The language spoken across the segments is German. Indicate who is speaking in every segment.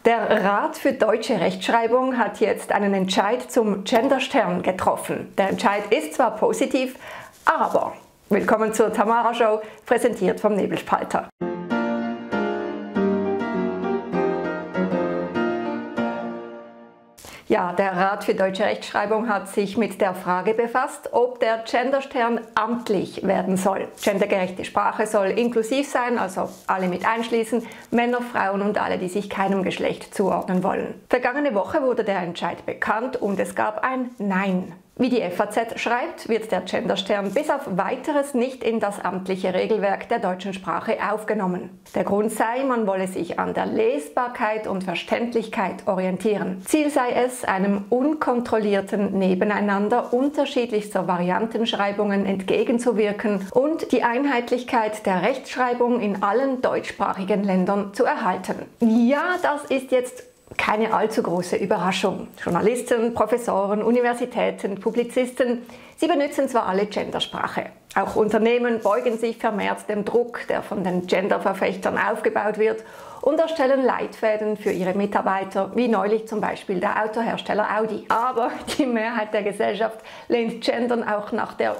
Speaker 1: Der Rat für deutsche Rechtschreibung hat jetzt einen Entscheid zum Genderstern getroffen. Der Entscheid ist zwar positiv, aber willkommen zur Tamara Show, präsentiert vom Nebelspalter. Ja, der Rat für deutsche Rechtschreibung hat sich mit der Frage befasst, ob der Genderstern amtlich werden soll. Gendergerechte Sprache soll inklusiv sein, also alle mit einschließen, Männer, Frauen und alle, die sich keinem Geschlecht zuordnen wollen. Vergangene Woche wurde der Entscheid bekannt und es gab ein Nein. Wie die FAZ schreibt, wird der Genderstern bis auf Weiteres nicht in das amtliche Regelwerk der deutschen Sprache aufgenommen. Der Grund sei, man wolle sich an der Lesbarkeit und Verständlichkeit orientieren. Ziel sei es, einem unkontrollierten Nebeneinander unterschiedlichster Variantenschreibungen entgegenzuwirken und die Einheitlichkeit der Rechtschreibung in allen deutschsprachigen Ländern zu erhalten. Ja, das ist jetzt keine allzu große Überraschung. Journalisten, Professoren, Universitäten, Publizisten, sie benutzen zwar alle Gendersprache. Auch Unternehmen beugen sich vermehrt dem Druck, der von den Genderverfechtern aufgebaut wird, und erstellen Leitfäden für ihre Mitarbeiter, wie neulich zum Beispiel der Autohersteller Audi. Aber die Mehrheit der Gesellschaft lehnt Gendern auch nach der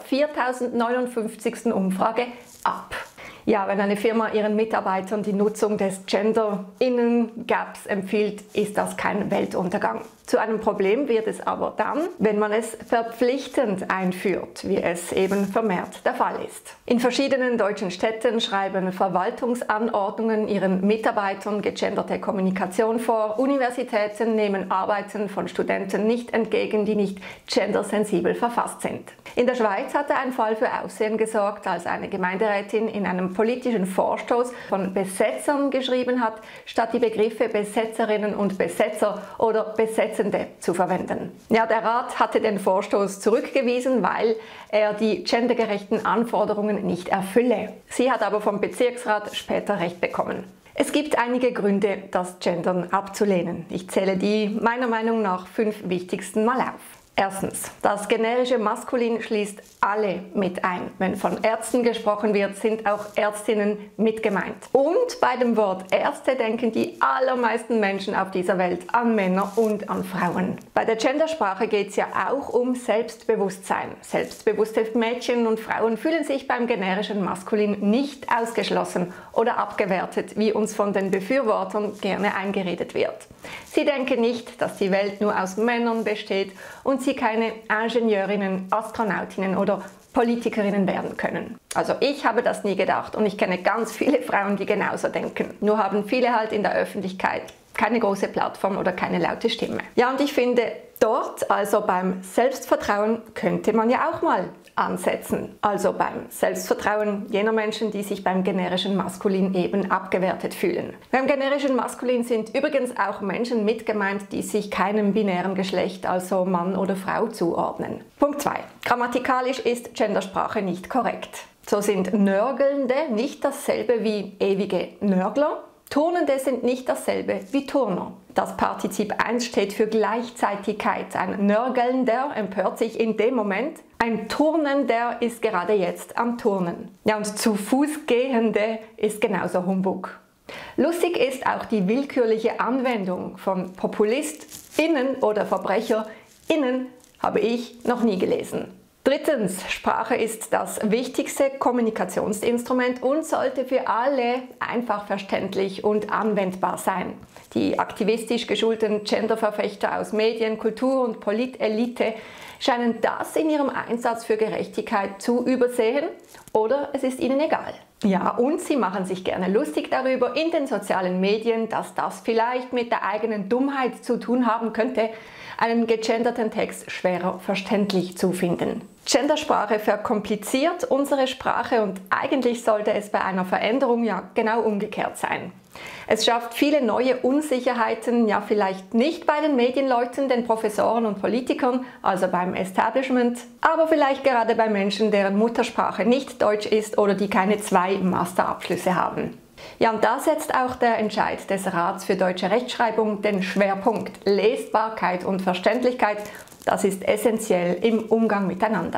Speaker 1: 4059. Umfrage ab. Ja, wenn eine Firma ihren Mitarbeitern die Nutzung des Gender-Innen-Gaps empfiehlt, ist das kein Weltuntergang. Zu einem Problem wird es aber dann, wenn man es verpflichtend einführt, wie es eben vermehrt der Fall ist. In verschiedenen deutschen Städten schreiben Verwaltungsanordnungen ihren Mitarbeitern gegenderte Kommunikation vor. Universitäten nehmen Arbeiten von Studenten nicht entgegen, die nicht gendersensibel verfasst sind. In der Schweiz hatte ein Fall für Aufsehen gesorgt, als eine Gemeinderätin in einem politischen Vorstoß von Besetzern geschrieben hat, statt die Begriffe Besetzerinnen und Besetzer oder Besetzende zu verwenden. Ja, der Rat hatte den Vorstoß zurückgewiesen, weil er die gendergerechten Anforderungen nicht erfülle. Sie hat aber vom Bezirksrat später Recht bekommen. Es gibt einige Gründe, das Gendern abzulehnen. Ich zähle die meiner Meinung nach 5 wichtigsten mal auf. Erstens, das generische Maskulin schließt alle mit ein. Wenn von Ärzten gesprochen wird, sind auch Ärztinnen mit gemeint. Und bei dem Wort Ärzte denken die allermeisten Menschen auf dieser Welt an Männer und an Frauen. Bei der Gendersprache geht es ja auch um Selbstbewusstsein. Selbstbewusste Mädchen und Frauen fühlen sich beim generischen Maskulin nicht ausgeschlossen oder abgewertet, wie uns von den Befürwortern gerne eingeredet wird. Sie denken nicht, dass die Welt nur aus Männern besteht und sie keine Ingenieurinnen, Astronautinnen oder Politikerinnen werden können. Also ich habe das nie gedacht und ich kenne ganz viele Frauen, die genauso denken. Nur haben viele halt in der Öffentlichkeit keine große Plattform oder keine laute Stimme. Ja, und ich finde, dort, also beim Selbstvertrauen, könnte man ja auch mal ansetzen. Also beim Selbstvertrauen jener Menschen, die sich beim generischen Maskulin eben abgewertet fühlen. Beim generischen Maskulin sind übrigens auch Menschen mit gemeint, die sich keinem binären Geschlecht, also Mann oder Frau, zuordnen. Punkt 2. Grammatikalisch ist Gendersprache nicht korrekt. So sind Nörgelnde nicht dasselbe wie ewige Nörgler. Turnende sind nicht dasselbe wie Turner. Das Partizip 1 steht für Gleichzeitigkeit. Ein Nörgelnder empört sich in dem Moment. Ein Turnender ist gerade jetzt am Turnen. Ja, und zu Fuß Gehende ist genauso Humbug. Lustig ist auch die willkürliche Anwendung von PopulistInnen oder VerbrecherInnen, habe ich noch nie gelesen. Drittens, Sprache ist das wichtigste Kommunikationsinstrument und sollte für alle einfach verständlich und anwendbar sein. Die aktivistisch geschulten Genderverfechter aus Medien, Kultur und Politelite scheinen das in ihrem Einsatz für Gerechtigkeit zu übersehen oder es ist ihnen egal. Ja, und sie machen sich gerne lustig darüber in den sozialen Medien, dass das vielleicht mit der eigenen Dummheit zu tun haben könnte, einen gegenderten Text schwerer verständlich zu finden. Gendersprache verkompliziert unsere Sprache und eigentlich sollte es bei einer Veränderung ja genau umgekehrt sein. Es schafft viele neue Unsicherheiten, ja vielleicht nicht bei den Medienleuten, den Professoren und Politikern, also beim Establishment, aber vielleicht gerade bei Menschen, deren Muttersprache nicht Deutsch ist oder die keine 2 Masterabschlüsse haben. Ja, und da setzt auch der Entscheid des Rats für deutsche Rechtschreibung den Schwerpunkt Lesbarkeit und Verständlichkeit. Das ist essentiell im Umgang miteinander.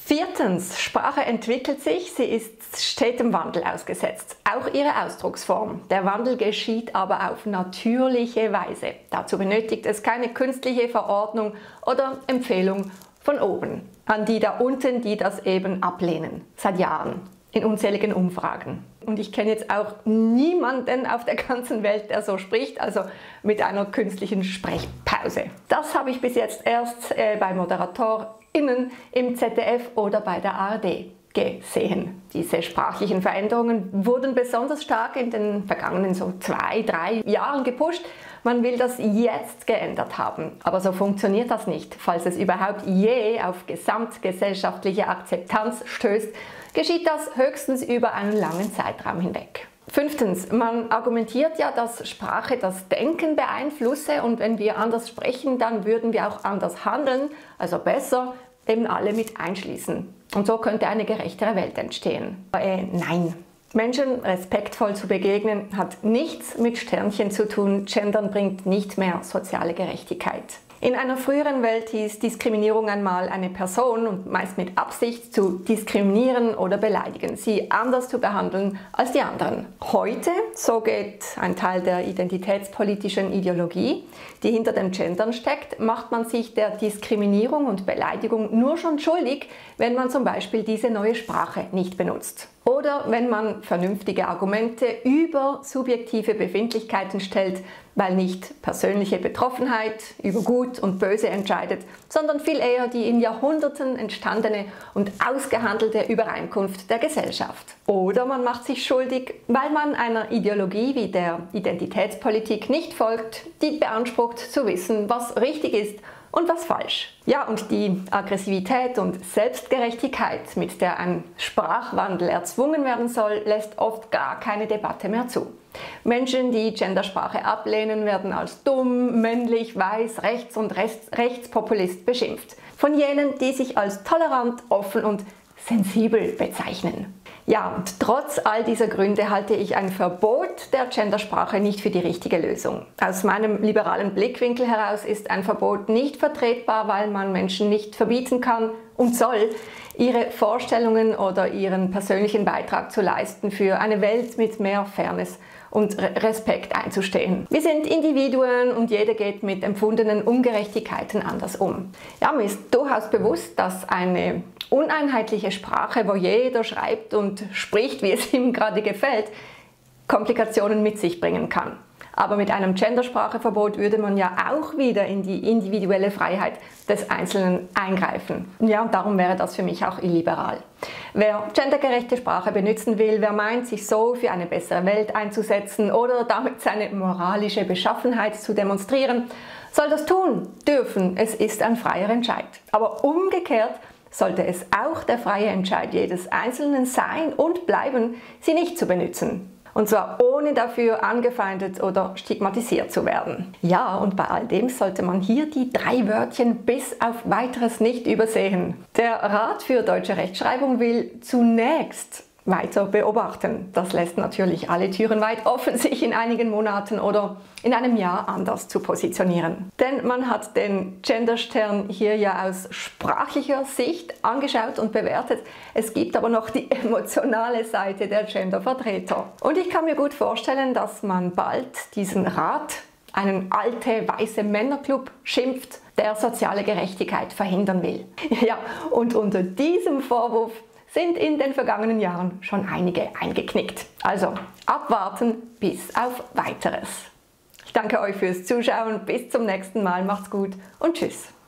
Speaker 1: Viertens, Sprache entwickelt sich, sie ist stetem Wandel ausgesetzt, auch ihre Ausdrucksform. Der Wandel geschieht aber auf natürliche Weise. Dazu benötigt es keine künstliche Verordnung oder Empfehlung von oben an die da unten, die das eben ablehnen, seit Jahren, in unzähligen Umfragen. Und ich kenne jetzt auch niemanden auf der ganzen Welt, der so spricht, also mit einer künstlichen Sprechpause. Das habe ich bis jetzt erst bei ModeratorInnen im ZDF oder bei der ARD gesehen. Diese sprachlichen Veränderungen wurden besonders stark in den vergangenen so 2-3 Jahren gepusht. Man will das jetzt geändert haben. Aber so funktioniert das nicht. Falls es überhaupt je auf gesamtgesellschaftliche Akzeptanz stößt, geschieht das höchstens über einen langen Zeitraum hinweg. Fünftens, man argumentiert ja, dass Sprache das Denken beeinflusse und wenn wir anders sprechen, dann würden wir auch anders handeln, also besser eben alle mit einschließen. Und so könnte eine gerechtere Welt entstehen. Nein. Menschen respektvoll zu begegnen hat nichts mit Sternchen zu tun. Gendern bringt nicht mehr soziale Gerechtigkeit. In einer früheren Welt hieß Diskriminierung einmal eine Person und meist mit Absicht zu diskriminieren oder beleidigen, sie anders zu behandeln als die anderen. Heute, so geht ein Teil der identitätspolitischen Ideologie, die hinter dem Gendern steckt, macht man sich der Diskriminierung und Beleidigung nur schon schuldig, wenn man zum Beispiel diese neue Sprache nicht benutzt. Oder wenn man vernünftige Argumente über subjektive Befindlichkeiten stellt, weil nicht persönliche Betroffenheit über Gut und Böse entscheidet, sondern viel eher die in Jahrhunderten entstandene und ausgehandelte Übereinkunft der Gesellschaft. Oder man macht sich schuldig, weil man einer Ideologie wie der Identitätspolitik nicht folgt, die beansprucht zu wissen, was richtig ist und was falsch. Ja, und die Aggressivität und Selbstgerechtigkeit, mit der ein Sprachwandel erzwungen werden soll, lässt oft gar keine Debatte mehr zu. Menschen, die Gendersprache ablehnen, werden als dumm, männlich, weiß, rechts und rechtspopulist beschimpft. Von jenen, die sich als tolerant, offen und sensibel bezeichnen. Ja, und trotz all dieser Gründe halte ich ein Verbot der Gendersprache nicht für die richtige Lösung. Aus meinem liberalen Blickwinkel heraus ist ein Verbot nicht vertretbar, weil man Menschen nicht verbieten kann und soll, ihre Vorstellungen oder ihren persönlichen Beitrag zu leisten für eine Welt mit mehr Fairness und Respekt einzustehen. Wir sind Individuen und jeder geht mit empfundenen Ungerechtigkeiten anders um. Ja, mir ist durchaus bewusst, dass eine uneinheitliche Sprache, wo jeder schreibt und spricht, wie es ihm gerade gefällt, Komplikationen mit sich bringen kann. Aber mit einem Genderspracheverbot würde man ja auch wieder in die individuelle Freiheit des Einzelnen eingreifen. Ja, und darum wäre das für mich auch illiberal. Wer gendergerechte Sprache benutzen will, wer meint, sich so für eine bessere Welt einzusetzen oder damit seine moralische Beschaffenheit zu demonstrieren, soll das tun dürfen. Es ist ein freier Entscheid. Aber umgekehrt sollte es auch der freie Entscheid jedes Einzelnen sein und bleiben, sie nicht zu benutzen. Und zwar ohne dafür angefeindet oder stigmatisiert zu werden. Ja, und bei all dem sollte man hier die 3 Wörtchen bis auf Weiteres nicht übersehen. Der Rat für deutsche Rechtschreibung will zunächst weiter beobachten. Das lässt natürlich alle Türen weit offen, sich in einigen Monaten oder in einem Jahr anders zu positionieren. Denn man hat den Genderstern hier ja aus sprachlicher Sicht angeschaut und bewertet. Es gibt aber noch die emotionale Seite der Gendervertreter. Und ich kann mir gut vorstellen, dass man bald diesen Rat, einen alte weiße Männerclub, schimpft, der soziale Gerechtigkeit verhindern will. Ja, und unter diesem Vorwurf sind in den vergangenen Jahren schon einige eingeknickt. Also abwarten bis auf Weiteres. Ich danke euch fürs Zuschauen, bis zum nächsten Mal, macht's gut und tschüss.